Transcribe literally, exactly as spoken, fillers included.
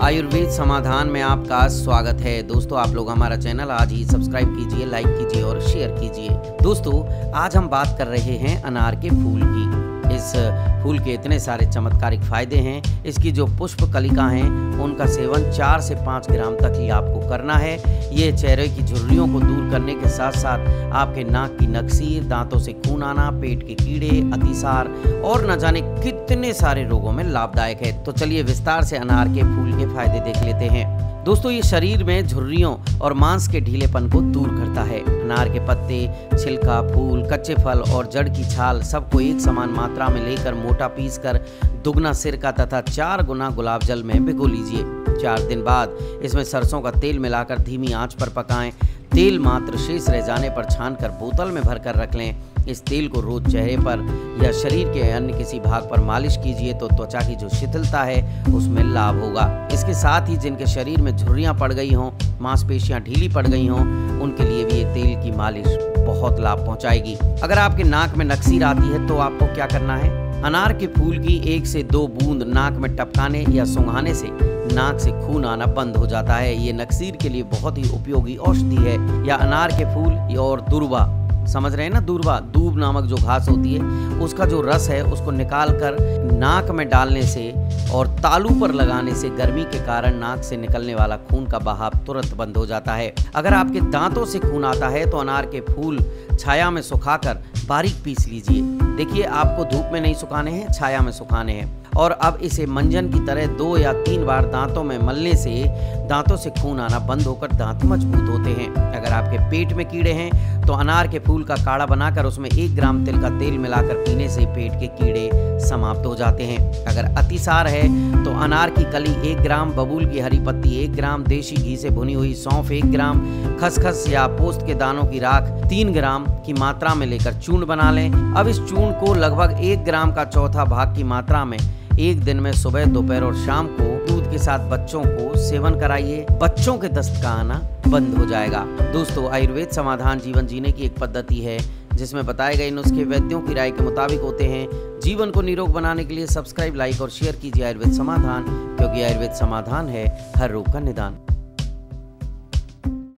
आयुर्वेद समाधान में आपका स्वागत है। दोस्तों, आप लोग हमारा चैनल आज ही सब्सक्राइब कीजिए, लाइक कीजिए और शेयर कीजिए। दोस्तों, आज हम बात कर रहे हैं अनार के फूल की। इस फूल के इतने सारे चमत्कारिक फायदे हैं। इसकी जो पुष्प कलिका हैं उनका सेवन चार से पाँच ग्राम तक ही आपको करना है। ये चेहरे की झुर्रियों को दूर करने के साथ साथ आपके नाक की नक्सीर, दांतों से खून आना, पेट के कीड़े, अतिसार और न जाने कितने सारे रोगों में लाभदायक है। तो चलिए विस्तार से अनार के फूल के फायदे देख लेते हैं। दोस्तों, ये शरीर में झुर्रियों और मांस के ढीलेपन को दूर करता है। अनार के पत्ते, छिलका, फूल, कच्चे फल और जड़ की छाल सबको एक समान मात्रा में लेकर मोटा पीसकर दुगना सिरका तथा चार गुना गुलाब जल में भिगो लीजिए। चार दिन बाद इसमें सरसों का तेल मिलाकर धीमी आंच पर पकाएं। तेल मात्र शेष रह जाने पर छानकर बोतल में भरकर रख लें। इस तेल को रोज चेहरे पर या शरीर के अन्य किसी भाग पर मालिश कीजिए तो त्वचा की जो शिथिलता है उसमें लाभ होगा। इसके साथ ही जिनके शरीर में झुर्रियां पड़ गई हों, मांसपेशियां ढीली पड़ गई हों, उनके लिए भी ये तेल की मालिश बहुत लाभ पहुंचाएगी। अगर आपके नाक में नक्सीर आती है तो आपको क्या करना है? अनार के फूल की एक से दो बूंद नाक में टपकाने या सूंघाने से नाक से खून आना बंद हो जाता है। ये नक्सीर के लिए बहुत ही उपयोगी औषधि है। या अनार के फूल और दूर्वा, समझ रहे हैं ना, दूर्वा, दूब नामक जो घास होती है उसका जो रस है उसको निकाल कर नाक में डालने से और तालू पर लगाने से गर्मी के कारण नाक से निकलने वाला खून का बहाव तुरंत बंद हो जाता है। अगर आपके दांतों से खून आता है तो अनार के फूल छाया में सुखाकर बारीक पीस लीजिए। देखिए, आपको धूप में नहीं सुखाने हैं, छाया में सुखाने हैं। और अब इसे मंजन की तरह दो या तीन बार दांतों में मलने से दांतों से खून आना बंद होकर दांत मजबूत होते हैं। अगर आपके पेट में कीड़े हैं तो अनार के फूल का काढ़ा बनाकर उसमें एक ग्राम तिल का तेल मिलाकर पीने से पेट के कीड़े समाप्त हो जाते हैं। अगर अतिसार है तो अनार की कली एक ग्राम, बबूल की हरी पत्ती एक ग्राम, देशी घी से भुनी हुई सौंफ एक ग्राम, खसखस या पोस्त के दानों की राख तीन ग्राम की मात्रा में लेकर चूर्ण बना लें। अब इस चूर्ण को लगभग एक ग्राम का चौथा भाग की मात्रा में एक दिन में सुबह, दोपहर और शाम को दूध के साथ बच्चों को सेवन कराइए। बच्चों के दस्त का आना बंद हो जाएगा। दोस्तों, आयुर्वेद समाधान जीवन जीने की एक पद्धति है जिसमें बताए गए नुस्खे वैद्यों की राय के मुताबिक होते हैं। जीवन को निरोग बनाने के लिए सब्सक्राइब, लाइक और शेयर कीजिए आयुर्वेद समाधान, क्योंकि आयुर्वेद समाधान है हर रोग का निदान।